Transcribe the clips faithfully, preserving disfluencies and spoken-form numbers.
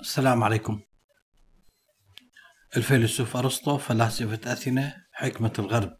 السلام عليكم. الفيلسوف أرسطو، فلاسفة أثينا، حكمة الغرب.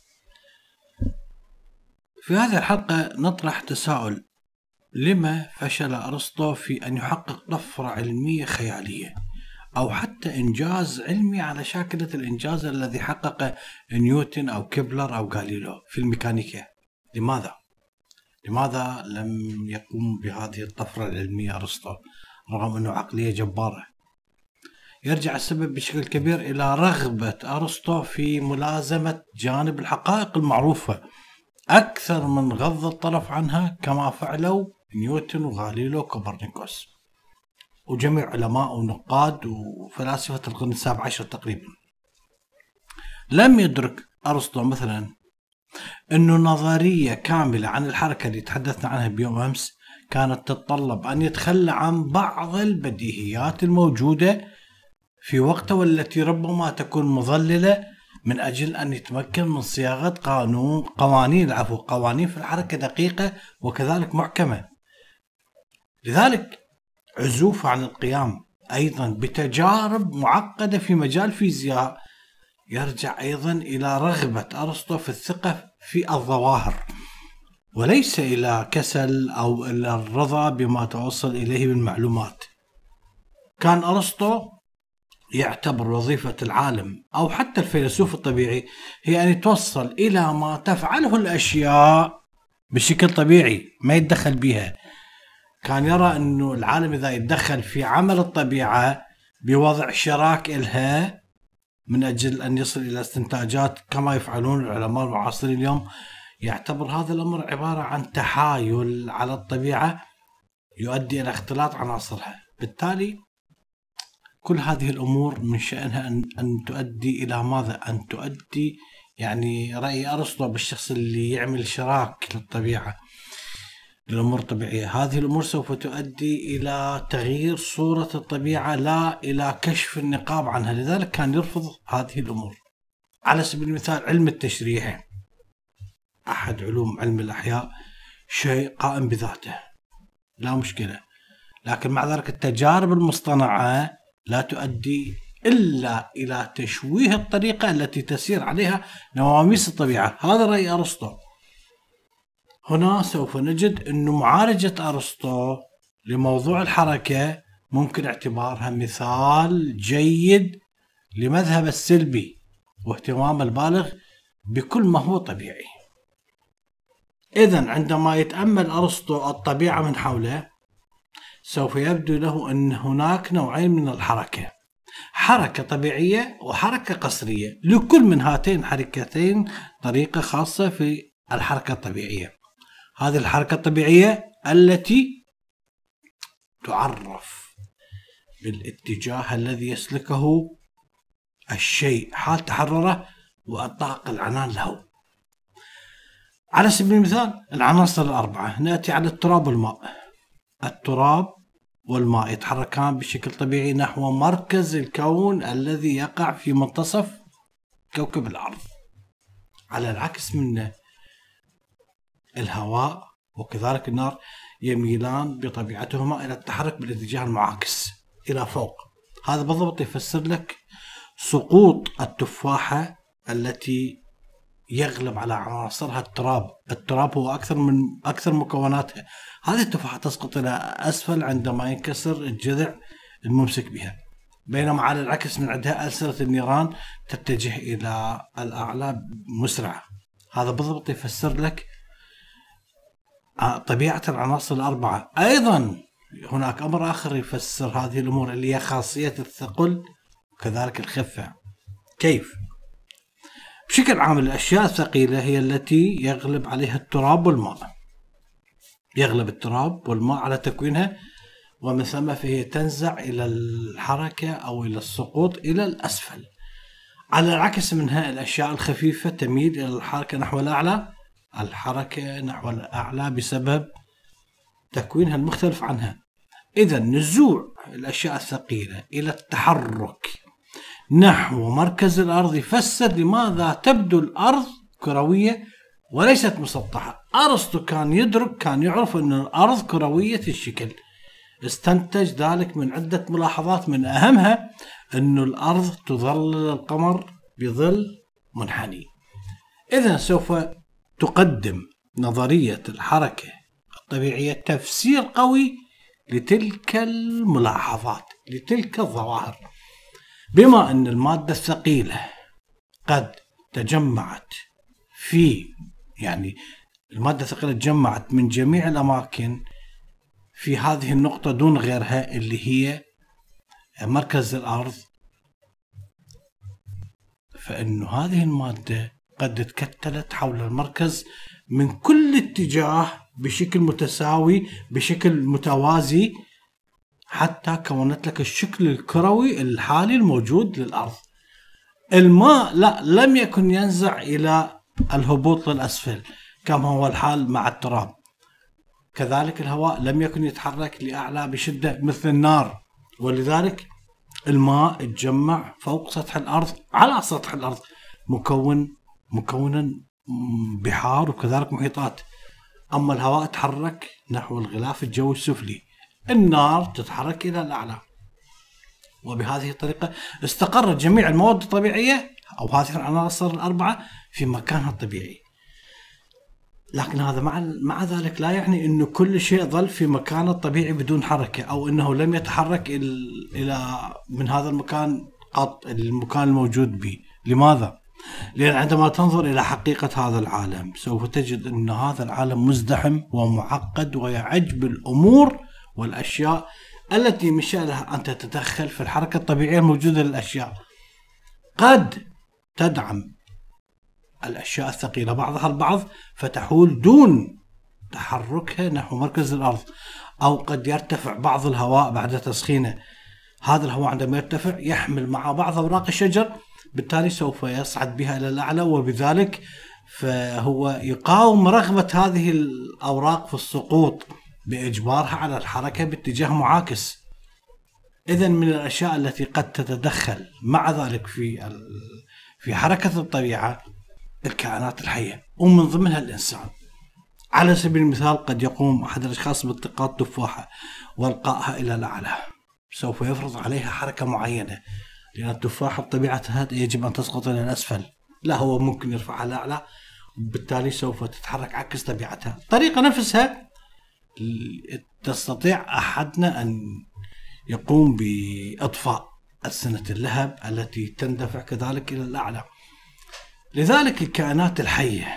في هذه الحلقة نطرح تساؤل: لما فشل أرسطو في أن يحقق طفرة علمية خيالية أو حتى إنجاز علمي على شاكلة الإنجاز الذي حققه نيوتن أو كيبلر أو غاليليو في الميكانيكا؟ لماذا؟ لماذا لم يقوم بهذه الطفرة العلمية أرسطو رغم أنه عقلية جبارة؟ يرجع السبب بشكل كبير إلى رغبة أرسطو في ملازمة جانب الحقائق المعروفة أكثر من غض الطرف عنها كما فعلوا نيوتن وغاليليو وكوبرنيكوس وجميع علماء ونقاد وفلاسفة القرن السابع عشر تقريبا. لم يدرك أرسطو مثلا أنه نظرية كاملة عن الحركة اللي تحدثنا عنها بيوم أمس كانت تتطلب أن يتخلى عن بعض البديهيات الموجودة في وقته والتي ربما تكون مضللة من أجل أن يتمكن من صياغة قانون قوانين العفو قوانين في الحركة دقيقة وكذلك محكمة. لذلك عزوف عن القيام أيضا بتجارب معقدة في مجال الفيزياء يرجع أيضا إلى رغبة أرسطو في الثقة في الظواهر وليس إلى كسل أو إلى الرضا بما توصل إليه من معلومات. كان أرسطو يعتبر وظيفة العالم أو حتى الفيلسوف الطبيعي هي أن يتوصل إلى ما تفعله الأشياء بشكل طبيعي ما يتدخل بها. كان يرى أنه العالم إذا يتدخل في عمل الطبيعة بوضع شراك إلها من أجل أن يصل إلى استنتاجات كما يفعلون العلماء المعاصرين اليوم، يعتبر هذا الأمر عبارة عن تحايل على الطبيعة يؤدي إلى اختلاط عناصرها. بالتالي كل هذه الأمور من شأنها أن, أن تؤدي إلى ماذا؟ أن تؤدي يعني رأي أرسطو بالشخص اللي يعمل شراك للطبيعة للأمور الطبيعية، هذه الأمور سوف تؤدي إلى تغيير صورة الطبيعة لا إلى كشف النقاب عنها. لذلك كان يرفض هذه الأمور. على سبيل المثال علم التشريح أحد علوم علم الأحياء شيء قائم بذاته لا مشكلة، لكن مع ذلك التجارب المصطنعة لا تؤدي إلا إلى تشويه الطريقة التي تسير عليها نواميس الطبيعة. هذا رأي أرسطو. هنا سوف نجد أن معالجة أرسطو لموضوع الحركة ممكن اعتبارها مثال جيد لمذهب السلبي واهتمام البالغ بكل ما هو طبيعي. إذن عندما يتأمل أرسطو الطبيعة من حوله سوف يبدو له أن هناك نوعين من الحركة: حركة طبيعية وحركة قصرية. لكل من هاتين الحركتين طريقة خاصة في الحركة الطبيعية. هذه الحركة الطبيعية التي تعرف بالاتجاه الذي يسلكه الشيء حال تحرره وإطلاق العنان له. على سبيل المثال العناصر الأربعة، نأتي على التراب والماء. التراب والماء يتحركان بشكل طبيعي نحو مركز الكون الذي يقع في منتصف كوكب الأرض. على العكس منه الهواء وكذلك النار يميلان بطبيعتهما إلى التحرك بالاتجاه المعاكس إلى فوق. هذا بالضبط يفسر لك سقوط التفاحة التي يغلب على عناصرها التراب. التراب هو أكثر من أكثر مكوناتها. هذه التفاحة تسقط إلى أسفل عندما ينكسر الجذع الممسك بها، بينما على العكس من عندها ألسنة النيران تتجه إلى الأعلى مسرعة. هذا بالضبط يفسر لك طبيعة العناصر الأربعة. أيضا هناك أمر آخر يفسر هذه الأمور اللي هي خاصية الثقل وكذلك الخفة. كيف؟ بشكل عام الأشياء الثقيلة هي التي يغلب عليها التراب والماء. يغلب التراب والماء على تكوينها ومن ثم فهي تنزع إلى الحركة أو إلى السقوط إلى الأسفل. على العكس منها الأشياء الخفيفة تميل إلى الحركة نحو الأعلى. الحركة نحو الأعلى بسبب تكوينها المختلف عنها. إذا نزوع الأشياء الثقيلة إلى التحرك نحو مركز الأرض يفسر لماذا تبدو الأرض كروية وليست مسطحة. أرسطو كان يدرك كان يعرف أن الأرض كروية الشكل، استنتج ذلك من عدة ملاحظات، من أهمها أن الأرض تظلل القمر بظل منحني. إذن سوف تقدم نظرية الحركة الطبيعية تفسير قوي لتلك الملاحظات، لتلك الظواهر، بما أن المادة الثقيلة قد تجمعت في يعني المادة الثقيلة تجمعت من جميع الأماكن في هذه النقطة دون غيرها اللي هي مركز الأرض، فإن هذه المادة قد تكتلت حول المركز من كل اتجاه بشكل متساوي بشكل متوازي حتى كونت لك الشكل الكروي الحالي الموجود للأرض. الماء لا لم يكن ينزع إلى الهبوط للأسفل كما هو الحال مع التراب، كذلك الهواء لم يكن يتحرك لأعلى بشدة مثل النار، ولذلك الماء تجمع فوق سطح الأرض على سطح الأرض مكون مكونا بحار وكذلك محيطات. أما الهواء تحرك نحو الغلاف الجوي السفلي، النار تتحرك إلى الأعلى. وبهذه الطريقة استقرت جميع المواد الطبيعية أو هذه العناصر الأربعة في مكانها الطبيعي. لكن هذا مع مع ذلك لا يعني أنه كل شيء ظل في مكانه الطبيعي بدون حركة، أو أنه لم يتحرك إلى من هذا المكان قط المكان الموجود به. لماذا؟ لأن عندما تنظر إلى حقيقة هذا العالم سوف تجد أن هذا العالم مزدحم ومعقد ويعج بالأمور والأشياء التي من شأنها أن تتدخل في الحركة الطبيعية الموجودة للأشياء. قد تدعم الأشياء الثقيلة بعضها البعض فتحول دون تحركها نحو مركز الأرض، أو قد يرتفع بعض الهواء بعد تسخينه. هذا الهواء عندما يرتفع يحمل مع بعض أوراق الشجر، بالتالي سوف يصعد بها إلى الأعلى، وبذلك فهو يقاوم رغبة هذه الأوراق في السقوط بإجبارها على الحركة باتجاه معاكس. إذن من الأشياء التي قد تتدخل مع ذلك في في حركة الطبيعة الكائنات الحية، ومن ضمنها الإنسان. على سبيل المثال قد يقوم أحد الأشخاص بالتقاط تفاحة والقائها إلى الأعلى، سوف يفرض عليها حركة معينة، لأن التفاحة بطبيعتها يجب أن تسقط إلى الأسفل، لا هو ممكن يرفعها الأعلى، وبالتالي سوف تتحرك عكس طبيعتها. الطريقة نفسها تستطيع أحدنا أن يقوم بإطفاء ألسنة اللهب التي تندفع كذلك إلى الأعلى. لذلك الكائنات الحية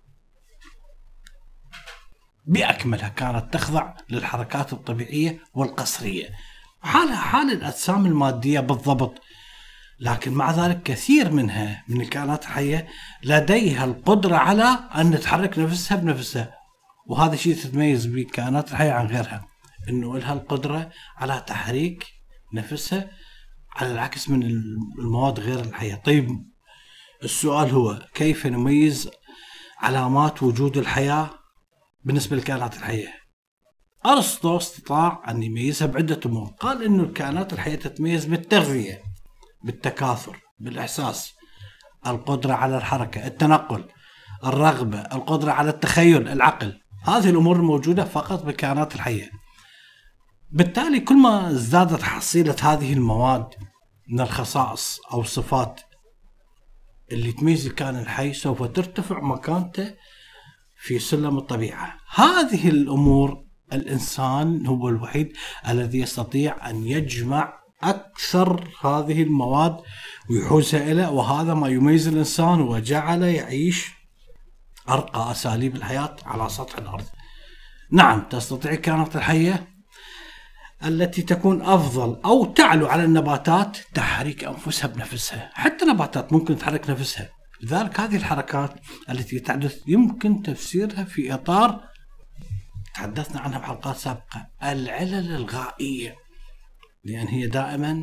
بأكملها كانت تخضع للحركات الطبيعية والقصرية، حالها حال الأجسام المادية بالضبط، لكن مع ذلك كثير منها من الكائنات الحية لديها القدرة على أن تحرك نفسها بنفسها. وهذا شيء تتميز به الكائنات الحية عن غيرها، أنه لها القدرة على تحريك نفسها على العكس من المواد غير الحية. طيب السؤال هو كيف نميز علامات وجود الحياة بالنسبة للكائنات الحية؟ أرسطو استطاع أن يميزها بعدة أمور. قال إنه الكائنات الحية تتميز بالتغذية، بالتكاثر، بالإحساس، القدرة على الحركة، التنقل، الرغبة، القدرة على التخيل، العقل. هذه الأمور الموجودة فقط بالكائنات الحية. بالتالي كل ما ازدادت حصيلة هذه المواد من الخصائص أو الصفات اللي تميز الكائن الحي سوف ترتفع مكانته في سلم الطبيعة. هذه الأمور الإنسان هو الوحيد الذي يستطيع أن يجمع أكثر هذه المواد ويحوزها إليه، وهذا ما يميز الإنسان وجعله يعيش أرقى أساليب الحياة على سطح الأرض. نعم تستطيع الكائنات الحية التي تكون أفضل أو تعلو على النباتات تحريك أنفسها بنفسها، حتى نباتات ممكن تحرك نفسها. لذلك هذه الحركات التي تحدث يمكن تفسيرها في إطار تحدثنا عنها بحلقات سابقة، العلل الغائية، لأن هي دائما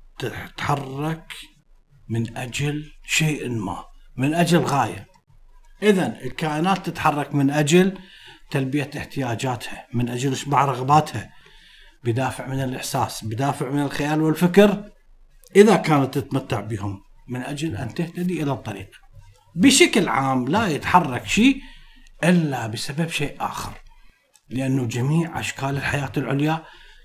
تتحرك من أجل شيء ما، من أجل غاية. إذن الكائنات تتحرك من أجل تلبية احتياجاتها، من أجل إشباع رغباتها، بدافع من الإحساس، بدافع من الخيال والفكر، إذا كانت تتمتع بهم، من أجل أن تهتدي إلى الطريق. بشكل عام لا يتحرك شيء إلا بسبب شيء آخر، لأنه جميع أشكال الحياة العليا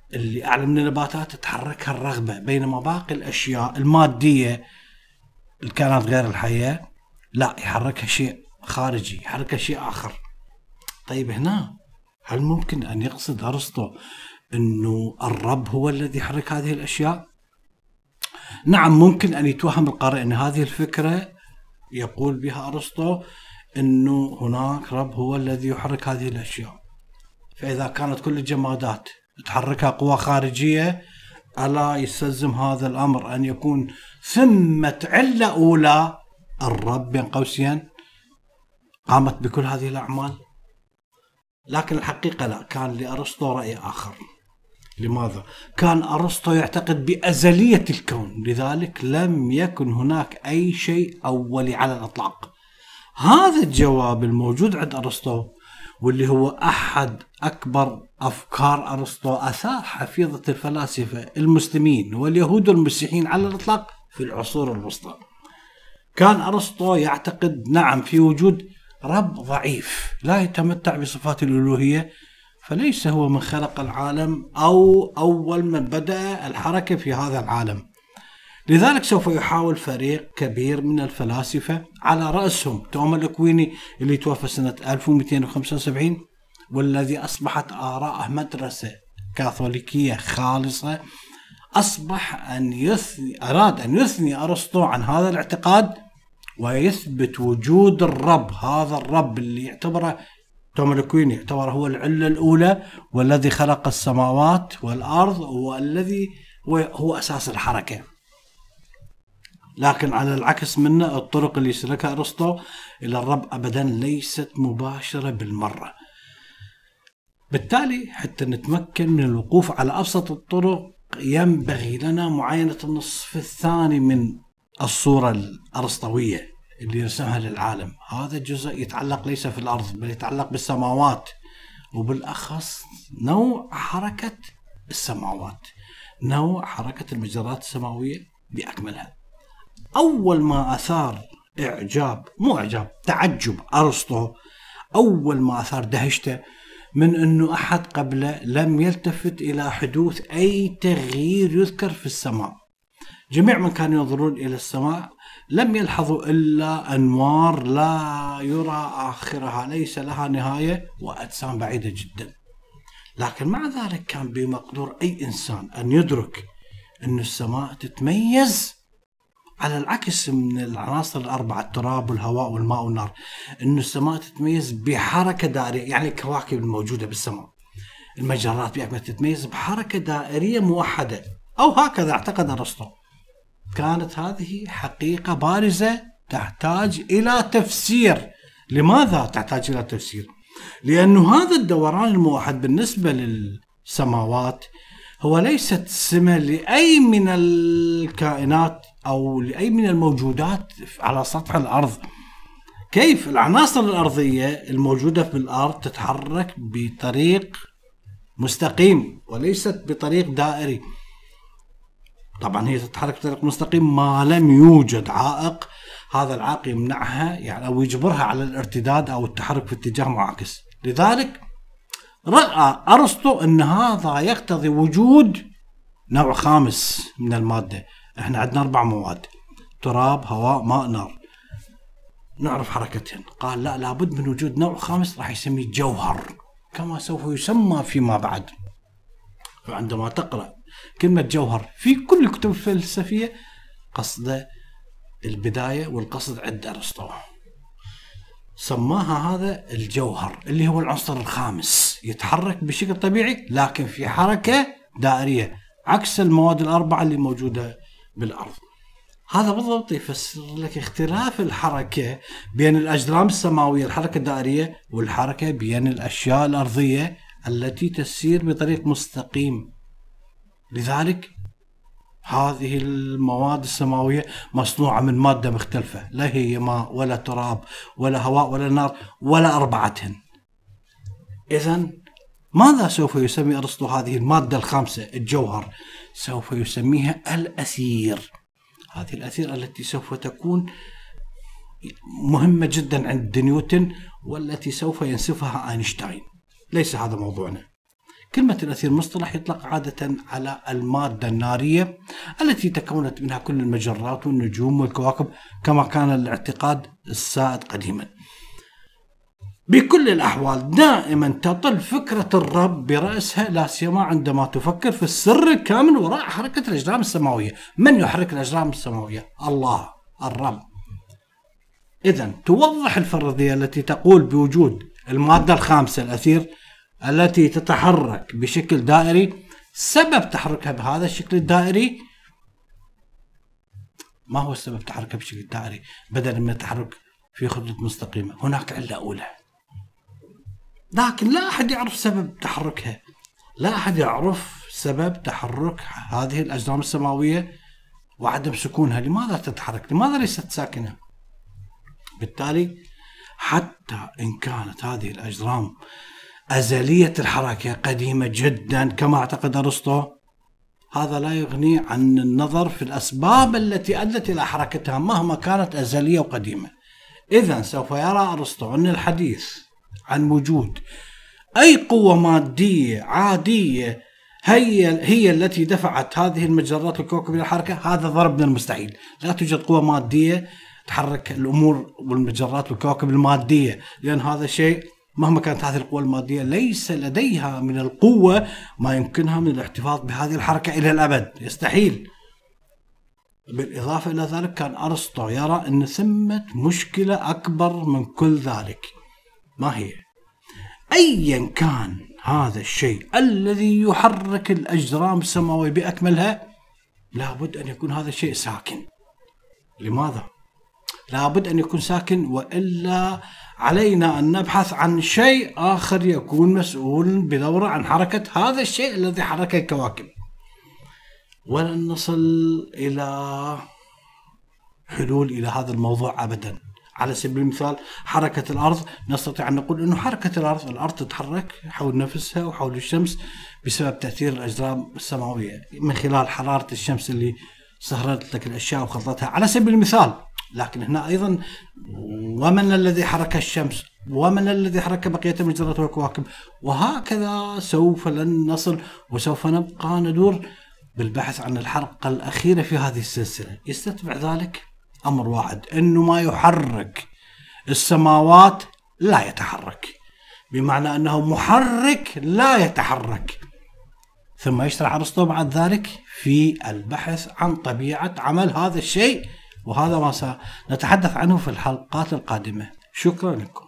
اللي أعلى من النباتات تحركها الرغبة، بينما باقي الأشياء المادية الكائنات غير الحية لا، يحركها شيء خارجي، يحركها شيء آخر. طيب هنا هل ممكن أن يقصد أرسطو أنه الرب هو الذي يحرك هذه الأشياء؟ نعم، ممكن أن يتوهم القارئ أن هذه الفكرة يقول بها أرسطو أنه هناك رب هو الذي يحرك هذه الأشياء، فإذا كانت كل الجمادات تحركها قوى خارجية ألا يستلزم هذا الأمر أن يكون ثمة علة أولى الرب بين قوسين قامت بكل هذه الأعمال؟ لكن الحقيقة لا، كان لأرسطو رأي آخر. لماذا؟ كان أرسطو يعتقد بأزلية الكون، لذلك لم يكن هناك أي شيء أولي على الإطلاق. هذا الجواب الموجود عند أرسطو، واللي هو أحد أكبر أفكار أرسطو، أثار حفيظة الفلاسفة المسلمين واليهود والمسيحيين على الإطلاق في العصور الوسطى. كان أرسطو يعتقد نعم في وجود رب ضعيف لا يتمتع بصفات الألوهية، فليس هو من خلق العالم أو أول من بدأ الحركة في هذا العالم. لذلك سوف يحاول فريق كبير من الفلاسفة على رأسهم توما الأكويني اللي توفى سنة ألف ومئتين وخمسة وسبعين، والذي أصبحت آراءه مدرسة كاثوليكية خالصة. أصبح أن يثني أراد أن يثني أرسطو عن هذا الاعتقاد ويثبت وجود الرب، هذا الرب اللي يعتبره توما الأكويني يعتبر هو العلة الأولى والذي خلق السماوات والأرض والذي هو أساس الحركة. لكن على العكس منه، الطرق اللي سلكها أرسطو إلى الرب أبدا ليست مباشرة بالمرة. بالتالي حتى نتمكن من الوقوف على أبسط الطرق ينبغي لنا معاينة النصف الثاني من الصورة الأرسطوية اللي يرسمها للعالم. هذا الجزء يتعلق ليس في الأرض بل يتعلق بالسماوات، وبالأخص نوع حركة السماوات، نوع حركة المجرات السماوية بأكملها. أول ما أثار إعجاب مو إعجاب تعجب أرسطو، أول ما أثار دهشته من أنه أحد قبله لم يلتفت إلى حدوث أي تغيير يذكر في السماء. جميع من كانوا ينظرون إلى السماء لم يلحظوا إلا أنوار لا يرى آخرها، ليس لها نهاية، وأجسام بعيدة جدا. لكن مع ذلك كان بمقدور أي إنسان أن يدرك أن السماء تتميز على العكس من العناصر الأربعة، التراب والهواء والماء والنار، أن السماء تتميز بحركة دائرية. يعني الكواكب الموجودة بالسماء، المجرات بأكملها تتميز بحركة دائرية موحدة، أو هكذا اعتقد أرسطو. كانت هذه حقيقة بارزة تحتاج إلى تفسير. لماذا تحتاج إلى تفسير؟ لأنه هذا الدوران الموحد بالنسبة للسماوات هو ليست سمة لأي من الكائنات أو لأي من الموجودات على سطح الأرض. كيف العناصر الأرضية الموجودة في الأرض تتحرك بطريق مستقيم وليست بطريق دائري؟ طبعا هي تتحرك بطريق مستقيم ما لم يوجد عائق، هذا العائق يمنعها يعني أو يجبرها على الارتداد أو التحرك في اتجاه معاكس. لذلك رأى أرسطو أن هذا يقتضي وجود نوع خامس من المادة. احنا عندنا أربع مواد: تراب، هواء، ماء، نار، نعرف حركتهن. قال لا، لابد من وجود نوع خامس راح يسميه جوهر، كما سوف يسمى فيما بعد. فعندما تقرأ كلمة جوهر في كل الكتب الفلسفية قصد البداية والقصد عند أرسطو، سماها هذا الجوهر اللي هو العنصر الخامس، يتحرك بشكل طبيعي لكن في حركة دائرية عكس المواد الأربعة اللي موجودة بالأرض. هذا بالضبط يفسر لك اختلاف الحركة بين الأجرام السماوية الحركة الدائرية والحركة بين الأشياء الأرضية التي تسير بطريق مستقيم. لذلك هذه المواد السماوية مصنوعة من مادة مختلفة، لا هي ماء ولا تراب ولا هواء ولا نار ولا أربعتهن. إذن ماذا سوف يسمي أرسطو هذه المادة الخامسة الجوهر؟ سوف يسميها الأثير. هذه الأثير التي سوف تكون مهمة جدا عند نيوتن والتي سوف ينسفها أينشتاين. ليس هذا موضوعنا. كلمة الأثير مصطلح يطلق عادة على المادة النارية التي تكونت منها كل المجرات والنجوم والكواكب كما كان الاعتقاد السائد قديما. بكل الأحوال دائما تطل فكرة الرب برأسها، لا سيما عندما تفكر في السر الكامل وراء حركة الأجرام السماوية. من يحرك الأجرام السماوية؟ الله، الرب. إذن توضح الفرضية التي تقول بوجود المادة الخامسة الأثير التي تتحرك بشكل دائري، سبب تحركها بهذا الشكل الدائري. ما هو السبب تحركها بشكل دائري بدلا من التحرك في خطوط مستقيمة؟ هناك علة أولى، لكن لا أحد يعرف سبب تحركها، لا أحد يعرف سبب تحرك هذه الأجرام السماوية وعدم سكونها. لماذا تتحرك؟ لماذا ليست ساكنة؟ بالتالي حتى إن كانت هذه الأجرام أزلية الحركة قديمة جدا كما اعتقد أرسطو، هذا لا يغني عن النظر في الأسباب التي أدت إلى حركتها مهما كانت أزلية وقديمة. إذن سوف يرى أرسطو أن الحديث عن وجود أي قوة مادية عادية هي هي التي دفعت هذه المجرات والكواكب إلى الحركة، هذا ضرب من المستحيل. لا توجد قوة مادية تحرك الأمور والمجرات والكواكب المادية، لأن هذا شيء مهما كانت هذه القوة المادية ليس لديها من القوة ما يمكنها من الاحتفاظ بهذه الحركة إلى الأبد، يستحيل. بالإضافة إلى ذلك كان أرسطو يرى أن ثمة مشكلة أكبر من كل ذلك. ما هي؟ أيا كان هذا الشيء الذي يحرك الأجرام السماوية بأكملها، لابد أن يكون هذا الشيء ساكن. لماذا؟ لابد أن يكون ساكن، وإلا علينا أن نبحث عن شيء آخر يكون مسؤول بدوره عن حركة هذا الشيء الذي حرك الكواكب، ولن نصل إلى حلول إلى هذا الموضوع أبدا. على سبيل المثال حركة الأرض، نستطيع أن نقول أنه حركة الأرض الأرض تتحرك حول نفسها وحول الشمس بسبب تأثير الأجرام السماوية من خلال حرارة الشمس اللي سهرت لك الأشياء وخلطتها على سبيل المثال. لكن هنا أيضا ومن الذي حرك الشمس؟ ومن الذي حرك بقية المجرات والكواكب؟ وهكذا سوف لن نصل، وسوف نبقى ندور بالبحث عن الحلقة الأخيرة في هذه السلسلة. يستتبع ذلك أمر واحد، أنه ما يحرك السماوات لا يتحرك، بمعنى أنه محرك لا يتحرك. ثم يشرح أرسطو بعد ذلك في البحث عن طبيعة عمل هذا الشيء، وهذا ما سنتحدث عنه في الحلقات القادمة. شكرا لكم.